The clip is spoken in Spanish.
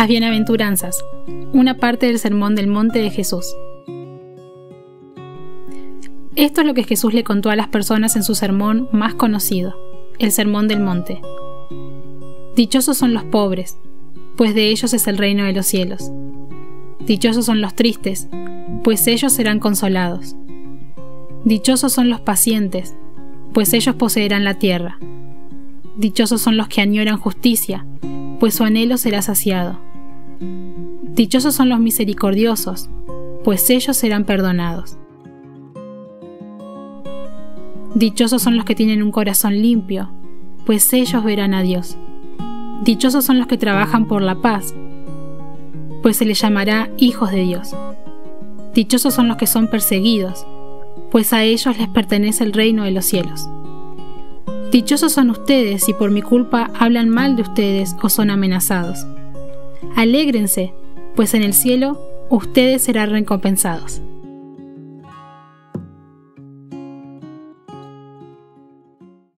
Las bienaventuranzas, una parte del Sermón del Monte de Jesús. Esto es lo que Jesús le contó a las personas en su sermón más conocido, el Sermón del Monte. Dichosos son los pobres, pues de ellos es el reino de los cielos. Dichosos son los tristes, pues ellos serán consolados. Dichosos son los pacientes, pues ellos poseerán la tierra. Dichosos son los que añoran justicia, pues su anhelo será saciado. Dichosos son los misericordiosos, pues ellos serán perdonados. Dichosos son los que tienen un corazón limpio, pues ellos verán a Dios. Dichosos son los que trabajan por la paz, pues se les llamará hijos de Dios. Dichosos son los que son perseguidos, pues a ellos les pertenece el reino de los cielos. Dichosos son ustedes si por mi culpa hablan mal de ustedes o son amenazados. Alégrense, pues en el cielo ustedes serán recompensados.